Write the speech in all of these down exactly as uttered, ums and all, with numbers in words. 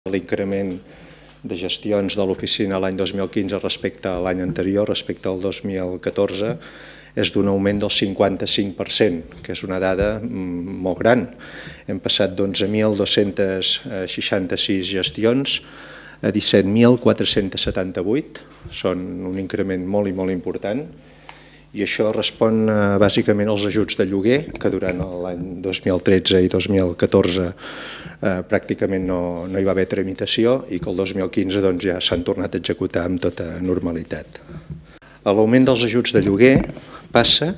L'increment de gestions de l'oficina l'any dos mil quinze respecte a l'any anterior, respecte al dos mil catorze, és d'un augment del cinquanta-cinc per cent, que és una dada molt gran. Hem passat d'onze mil dos-cents seixanta-sis gestions a disset mil quatre-cents setanta-vuit, són un increment molt i molt important, i això respon bàsicament als ajuts de lloguer, que durant l'any dos mil tretze i dos mil catorze pràcticament no hi va haver tramitació i que el dos mil quinze ja s'han tornat a executar amb tota normalitat. L'augment dels ajuts de lloguer passa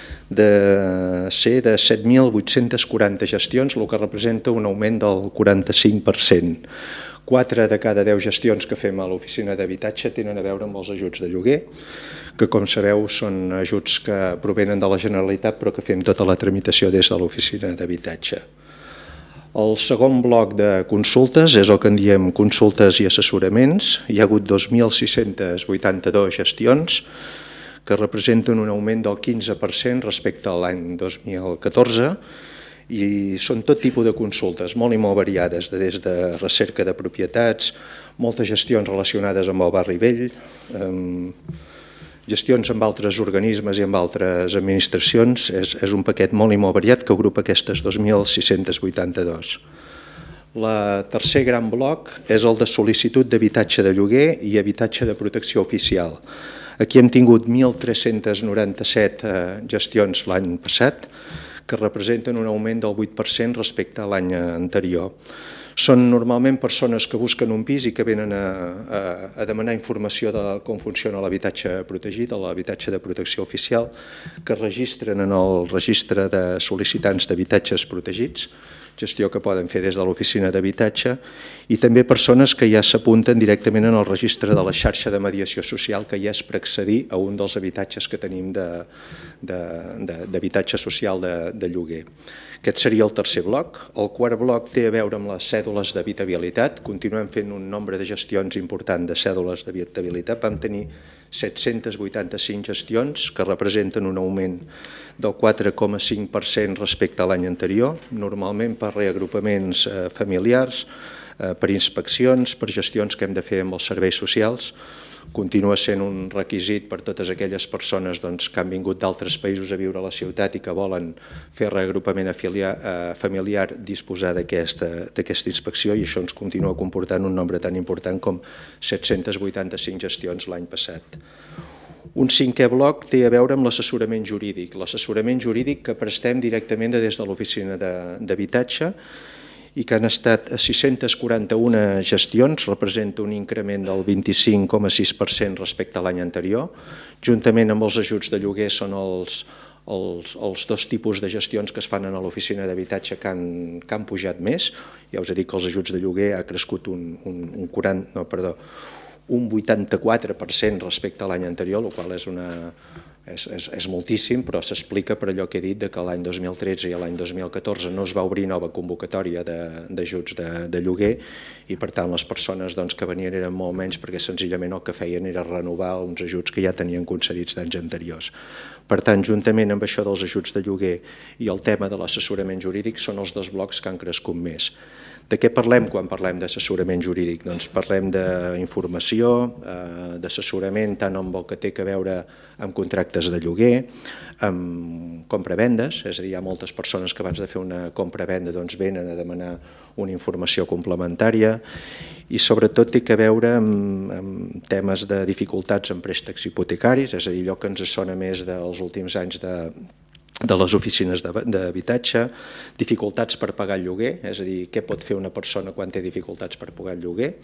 de ser de set mil vuit-cents quaranta gestions, el que representa un augment del quaranta-cinc per cent. Quatre de cada deu gestions que fem a l'oficina d'habitatge tenen a veure amb els ajuts de lloguer, que com sabeu són ajuts que provenen de la Generalitat però que fem tota la tramitació des de l'oficina d'habitatge. El segon bloc de consultes és el que en diem consultes i assessoraments. Hi ha hagut dos mil sis-cents vuitanta-dues gestions que representen un augment del quinze per cent respecte a l'any dos mil catorze i són tot tipus de consultes, molt i molt variades, des de recerca de propietats, moltes gestions relacionades amb el barri vell, gestions amb altres organismes i amb altres administracions. És un paquet molt i molt variat que agrupa aquestes dos mil sis-cents vuitanta-dues. El tercer gran bloc és el de sol·licitud d'habitatge de lloguer i habitatge de protecció oficial. Aquí hem tingut mil tres-cents noranta-set gestions l'any passat, que representen un augment del vuit per cent respecte a l'any anterior. Són normalment persones que busquen un pis i que venen a demanar informació de com funciona l'habitatge protegit, l'habitatge de protecció oficial, que es registren en el registre de sol·licitants d'habitatges protegits, gestió que poden fer des de l'oficina d'habitatge, i també persones que ja s'apunten directament en el registre de la xarxa de mediació social, que ja és per accedir a un dels habitatges que tenim d'habitatge social de lloguer. Aquest seria el tercer bloc. El quart bloc té a veure amb les cèdules d'habitabilitat. Continuem fent un nombre de gestions important de cèdules d'habitabilitat. Vam tenir set-cents vuitanta-cinc gestions que representen un augment del quatre coma cinc per cent respecte a l'any anterior, normalment per reagrupaments familiars, per inspeccions, per gestions que hem de fer amb els serveis socials. Continua sent un requisit per totes aquelles persones que han vingut d'altres països a viure a la ciutat i que volen fer reagrupament familiar disposar d'aquesta inspecció, i això ens continua comportant un nombre tan important com set-cents vuitanta-cinc gestions l'any passat. Un cinquè bloc té a veure amb l'assessorament jurídic. L'assessorament jurídic que prestem directament des de l'oficina d'habitatge i que han estat sis-cents quaranta-una gestions, representa un increment del vint-i-cinc coma sis per cent respecte a l'any anterior. Juntament amb els ajuts de lloguer són els dos tipus de gestions que es fan a l'oficina d'habitatge que han pujat més. Ja us he dit que els ajuts de lloguer ha crescut un quaranta, no, perdó, un vuitanta-quatre per cent respecte a l'any anterior, el qual és una... és moltíssim, però s'explica per allò que he dit que l'any dos mil tretze i l'any dos mil catorze no es va obrir nova convocatòria d'ajuts de lloguer i per tant les persones que venien eren molt menys perquè senzillament el que feien era renovar uns ajuts que ja tenien concedits d'anys anteriors. Per tant, juntament amb això dels ajuts de lloguer i el tema de l'assessorament jurídic són els dos blocs que han crescut més. De què parlem quan parlem d'assessorament jurídic? Doncs parlem d'informació, d'assessorament tant amb el que té a veure amb contractes de lloguer, amb compra-vendes, és a dir, hi ha moltes persones que abans de fer una compra-venda venen a demanar una informació complementària i sobretot té a veure amb temes de dificultats en préstecs hipotecaris, és a dir, allò que ens sona més dels últims anys de de les oficines d'habitatge, dificultats per pagar el lloguer, és a dir, què pot fer una persona quan té dificultats per pagar el lloguer,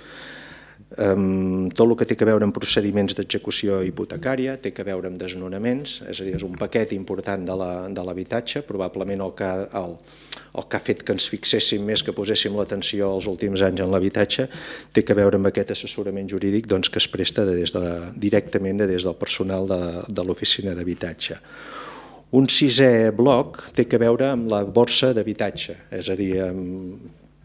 tot el que té a veure amb procediments d'execució hipotecària, té a veure amb desnonaments, és a dir, és un paquet important de l'habitatge, probablement el que ha fet que ens fixéssim més, que poséssim l'atenció els últims anys en l'habitatge, té a veure amb aquest assessorament jurídic que es presta directament des del personal de l'oficina d'habitatge. Un sisè bloc té a veure amb la borsa d'habitatge, és a dir, amb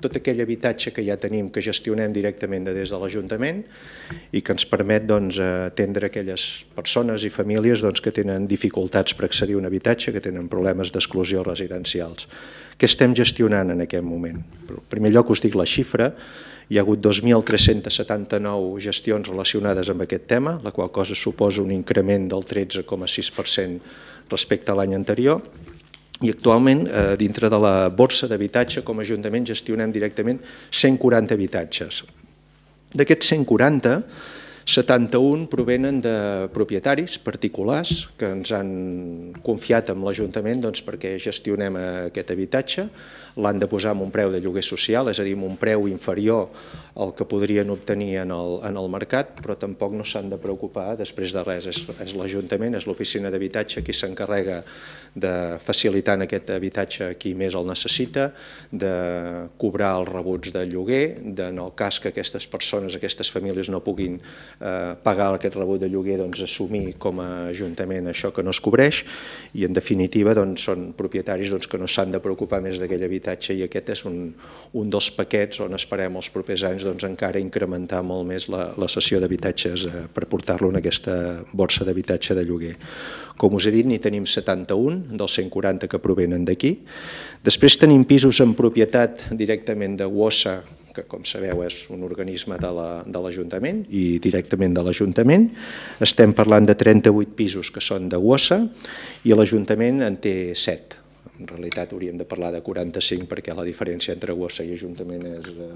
tot aquell habitatge que ja tenim, que gestionem directament des de l'Ajuntament i que ens permet atendre aquelles persones i famílies que tenen dificultats per accedir a un habitatge, que tenen problemes d'exclusió residencials. Què estem gestionant en aquest moment? En primer lloc us dic la xifra. Hi ha hagut dos mil tres-cents setanta-nou gestions relacionades amb aquest tema, la qual cosa suposa un increment del tretze coma sis per cent respecte a l'any anterior. I actualment, dintre de la borsa d'habitatge, com a Ajuntament gestionem directament cent quaranta habitatges. D'aquests cent quaranta, setanta-un provenen de propietaris particulars que ens han confiat amb l'Ajuntament perquè gestionem aquest habitatge. L'han de posar amb un preu de lloguer social, és a dir, amb un preu inferior al que podrien obtenir en el mercat, però tampoc no s'han de preocupar després de res. És l'Ajuntament, és l'oficina d'habitatge qui s'encarrega de facilitar aquest habitatge a qui més el necessita, de cobrar els rebuts de lloguer, en el cas que aquestes persones, aquestes famílies no puguin pagar aquest rebut de lloguer, assumir com a Ajuntament això que no es cobreix, i en definitiva són propietaris que no s'han de preocupar més d'aquell habitatge, i aquest és un dels paquets on esperem els propers anys encara incrementar molt més la cessió d'habitatges per portar-lo en aquesta borsa d'habitatge de lloguer. Com us he dit, n'hi tenim setanta-un dels cent quaranta que provenen d'aquí. Després tenim pisos en propietat directament de WOSA, que com sabeu és un organisme de l'Ajuntament i directament de l'Ajuntament. Estem parlant de trenta-vuit pisos que són de WOSA i l'Ajuntament en té set. En realitat hauríem de parlar de quaranta-cinc perquè la diferència entre WOSA i Ajuntament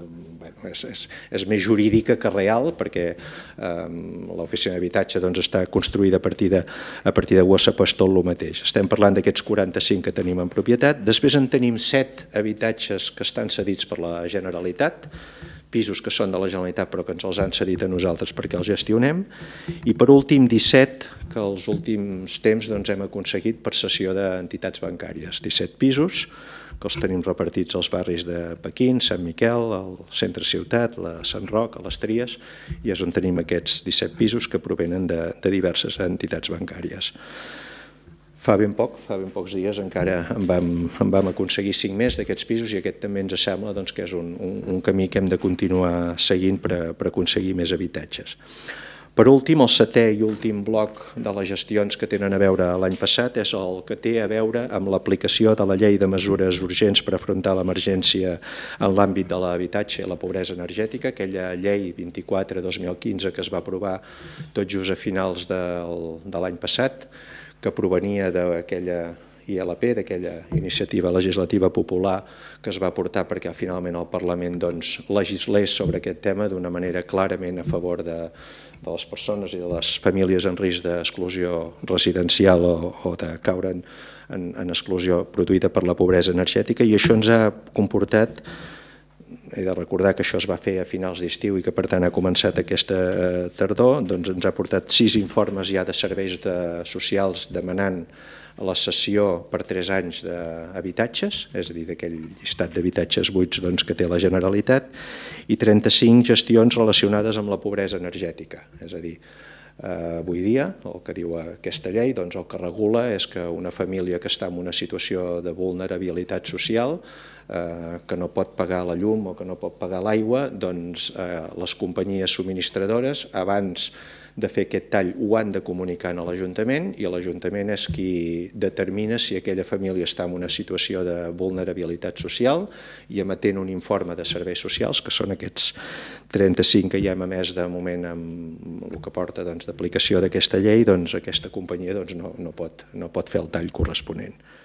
és més jurídica que real, perquè l'oficina d'habitatge està construïda a partir de WOSA, però és tot el mateix. Estem parlant d'aquests quaranta-cinc que tenim en propietat. Després en tenim set habitatges que estan cedits per la Generalitat, pisos que són de la Generalitat però que ens els han cedit a nosaltres perquè els gestionem, i per últim disset que els últims temps hem aconseguit per cessió d'entitats bancàries. disset pisos que els tenim repartits als barris de Pequín, Sant Miquel, al centre ciutat, a Sant Roc, a les Tries, i és on tenim aquests disset pisos que provenen de diverses entitats bancàries. Fa ben poc, fa ben pocs dies, encara en vam aconseguir cinc més d'aquests pisos i aquest també ens sembla que és un camí que hem de continuar seguint per aconseguir més habitatges. Per últim, el setè i últim bloc de les gestions que tenen a veure l'any passat és el que té a veure amb l'aplicació de la Llei de Mesures Urgents per afrontar l'emergència en l'àmbit de l'habitatge i la pobresa energètica, aquella llei vint-i-quatre dos mil quinze que es va aprovar tot just a finals de l'any passat, que provenia d'aquella I L P, d'aquella iniciativa legislativa popular que es va portar perquè finalment el Parlament legislés sobre aquest tema d'una manera clarament a favor de les persones i de les famílies en risc d'exclusió residencial o de caure en exclusió produïda per la pobresa energètica, i això ens ha comportat, he de recordar que això es va fer a finals d'estiu i que per tant ha començat aquesta tardor, doncs ens ha portat sis informes ja de serveis socials demanant la cessió per tres anys d'habitatges, és a dir, d'aquell llistat d'habitatges buits que té la Generalitat, i trenta-cinc gestions relacionades amb la pobresa energètica. És a dir, avui dia, el que diu aquesta llei, el que regula és que una família que està en una situació de vulnerabilitat social, que no pot pagar la llum o que no pot pagar l'aigua, doncs les companyies subministradores, abans de fer aquest tall, ho han de comunicar a l'Ajuntament i l'Ajuntament és qui determina si aquella família està en una situació de vulnerabilitat social i emetent un informe de serveis socials, que són aquests trenta-cinc que ja hem emès de moment amb el que porta d'aplicació d'aquesta llei, doncs aquesta companyia no pot fer el tall corresponent.